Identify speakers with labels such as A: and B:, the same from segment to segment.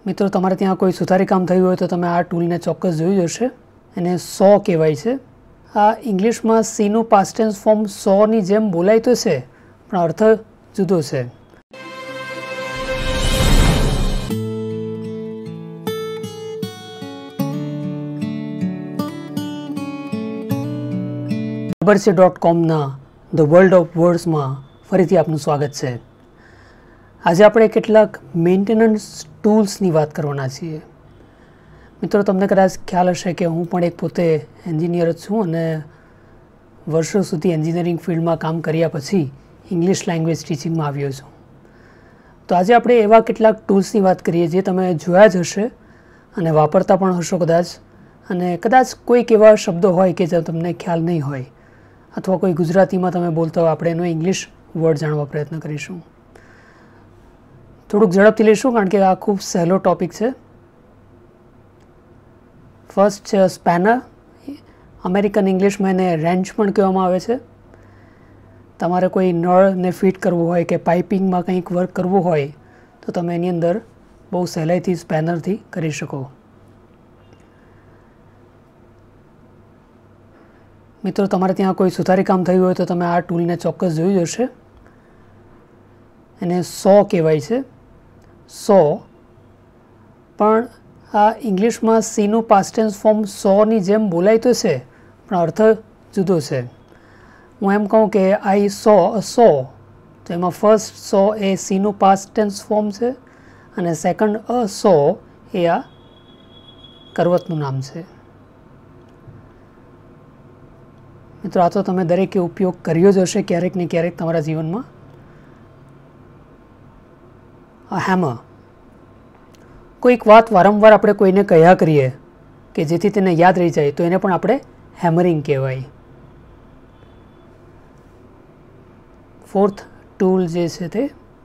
A: મિત્રો તમારે ત્યાં કોઈ સુધારી કામ થયું હોય તો તમે આ ટૂલને ચોક્કસ જોયું હશે. એને સો કહેવાય છે. આ ઇંગ્લિશમાં સીનું પાસ્ટ ટેન્સ ફોર્મ સોની જેમ બોલાય તો છે પણ અર્થ જુદો છે. ખબર છે .comના ધ વર્લ્ડ ઓફ વર્ડ્સમાં ફરીથી આપનું સ્વાગત છે. આજે આપણે કેટલાક મેન્ટેનન્સ ટૂલ્સની વાત કરવાના છીએ. મિત્રો તમને કદાચ ખ્યાલ હશે કે હું પણ એક પોતે એન્જિનિયર જ છું અને વર્ષો સુધી એન્જિનિયરિંગ ફિલ્ડમાં કામ કર્યા પછી ઇંગ્લિશ લેંગ્વેજ ટીચિંગમાં આવ્યો છું. તો આજે આપણે એવા કેટલાક ટૂલ્સની વાત કરીએ જે તમે જોયા જ હશે અને વાપરતા પણ હશો કદાચ, અને કદાચ કોઈક એવા શબ્દો હોય કે જે તમને ખ્યાલ નહીં હોય અથવા કોઈ ગુજરાતીમાં તમે બોલતા હોય, આપણે એનો ઇંગ્લિશ વર્ડ જાણવા પ્રયત્ન કરીશું. થોડુંક ઝડપથી લઈશું કારણ કે આ ખૂબ સહેલો ટૉપિક છે. ફર્સ્ટ છે સ્પેનર. અમેરિકન ઇંગ્લિશમાં એને રેન્ચ પણ કહેવામાં આવે છે. તમારે કોઈ નળને ફિટ કરવું હોય કે પાઇપિંગમાં કંઈક વર્ક કરવું હોય તો તમે એની અંદર બહુ સહેલાઈથી સ્પેનરથી કરી શકો. મિત્રો તમારે ત્યાં કોઈ સુધારી કામ થયું હોય તો તમે આ ટૂલને ચોક્કસ જોયું હશે. એને સો કહેવાય છે. સો પણ આ ઇંગ્લિશમાં સીનું પાસ્ટ ટેન્સ ફોર્મ સોની જેમ બોલાય તો છે પણ અર્થ જુદો છે. હું એમ કહું કે આઈ સો અ સો, તો એમાં ફર્સ્ટ સો એ સીનું પાસ્ટ ટેન્સ ફોર્મ છે અને સેકન્ડ અ સો એ આ કરવતનું નામ છે. મિત્રો આ તો તમે દરેકે ઉપયોગ કર્યો જ હશે ક્યારેક ને ક્યારેક તમારા જીવનમાં. આ હેમર. કોઈક વાત વારંવાર આપણે કોઈને કહ્યા કરીએ કે જેથી તેને યાદ રહી જાય તો એને પણ આપણે હેમરિંગ કહેવાય. ફોર્થ ટૂલ જે છે તે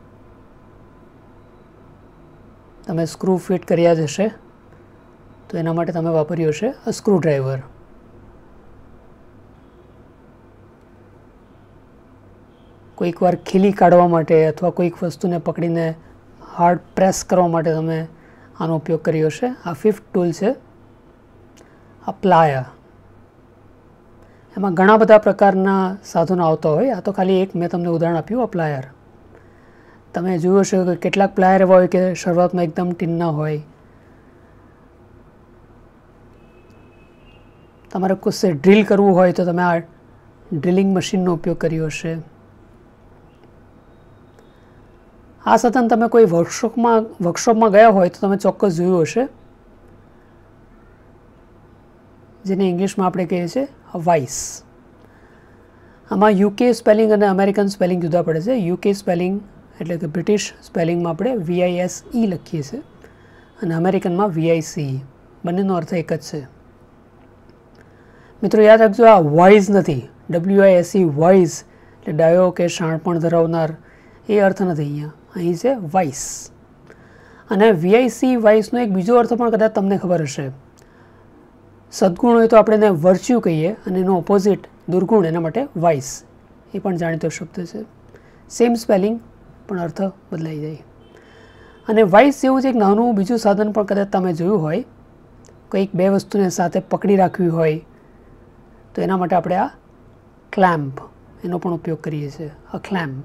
A: તમે સ્ક્રૂ ફિટ કર્યા જ હશે તો એના માટે તમે વાપર્યું હશે અ સ્ક્રૂ ડ્રાઈવર. કોઈક વાર ખીલી કાઢવા માટે અથવા કોઈક વસ્તુને પકડીને હાર્ડ પ્રેસ કરવા માટે તમે આનો ઉપયોગ કર્યો હશે. આ ફિફ્થ ટૂલ છે આ પ્લાયર. એમાં ઘણા બધા પ્રકારના સાધનો આવતા હોય. આ તો ખાલી એક મેં તમને ઉદાહરણ આપ્યું. આ પ્લાયર તમે જોયું હશે કે કેટલાક પ્લાયર એવા હોય કે શરૂઆતમાં એકદમ ટીનના હોય. તમારે કશે ડ્રીલ કરવું હોય તો તમે આ ડ્રિલિંગ મશીનનો ઉપયોગ કર્યો હશે. આ સાધન તમે કોઈ વર્કશોપમાં ગયા હોય તો તમે ચોક્કસ જોયું હશે, જેને ઇંગ્લિશમાં આપણે કહીએ છીએ વાઇસ. આમાં યુકે સ્પેલિંગ અને અમેરિકન સ્પેલિંગ જુદા પડે છે. યુકે સ્પેલિંગ એટલે કે બ્રિટિશ સ્પેલિંગમાં આપણે VISE લખીએ છીએ અને અમેરિકનમાં VICE. બંનેનો અર્થ એક જ છે. મિત્રો યાદ રાખજો, આ વોઇસ નથી. WISE વોઇસ એટલે ડાયો કે શાણપણ ધરાવનાર એ અર્થ નથી અહીંયા. અહીં છે વાઇસ. અને VICE વાઇસનો એક બીજો અર્થ પણ કદાચ તમને ખબર હશે. સદગુણ હોય તો આપણે એને વર્ચ્યુ કહીએ અને એનો ઓપોઝિટ દુર્ગુણ, એના માટે વાઇસ. એ પણ જાણીતો શબ્દ છે. સેમ સ્પેલિંગ પણ અર્થ બદલાઈ જાય. અને વાઇસ જેવું જ એક નાનું બીજું સાધન પણ કદાચ તમે જોયું હોય. કંઈક બે વસ્તુને સાથે પકડી રાખવી હોય તો એના માટે આપણે આ ક્લેમ્પ એનો પણ ઉપયોગ કરીએ છીએ. આ ક્લેમ્પ.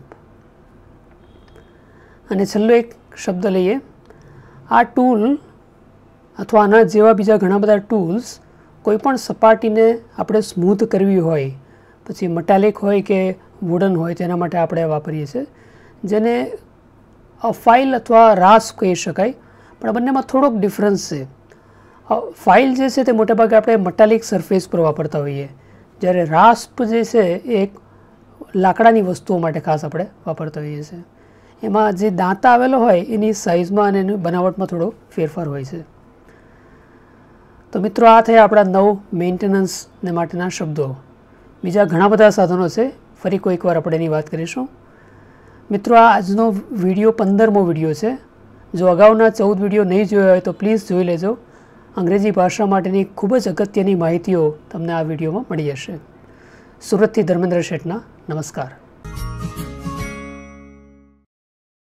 A: અને છેલ્લો એક શબ્દ લઈએ. આ ટૂલ અથવા આના જેવા બીજા ઘણા બધા ટૂલ્સ કોઈપણ સપાટીને આપણે સ્મૂથ કરવી હોય, પછી મેટાલિક હોય કે વુડન હોય, તેના માટે આપણે વાપરીએ છીએ, જેને ફાઇલ અથવા રાસ્પ કહી શકાય. પણ આ બંનેમાં થોડોક ડિફરન્સ છે. ફાઇલ જે છે તે મોટેભાગે આપણે મેટાલિક સરફેસ પર વાપરતા હોઈએ, જ્યારે રાસ્પ જે છે એ એક લાકડાની વસ્તુઓ માટે ખાસ આપણે વાપરતા હોઈએ છીએ. એમાં જે દાંતા આવેલો હોય એની સાઇઝમાં અને એની બનાવટમાં થોડો ફેરફાર હોય છે. તો મિત્રો આ થયા આપણા 9 મેન્ટેનન્સને માટેના શબ્દો. બીજા ઘણા બધા સાધનો છે, ફરી કોઈક વાર આપણે એની વાત કરીશું. મિત્રો આ આજનો વિડીયો 15મો વિડીયો છે. જો અગાઉના 14 વિડીયો નહીં જોયા હોય તો પ્લીઝ જોઈ લેજો. અંગ્રેજી ભાષા માટેની ખૂબ જ અગત્યની માહિતીઓ તમને આ વિડીયોમાં મળી જશે. સુરતથી ધર્મેન્દ્ર શેઠના નમસ્કાર.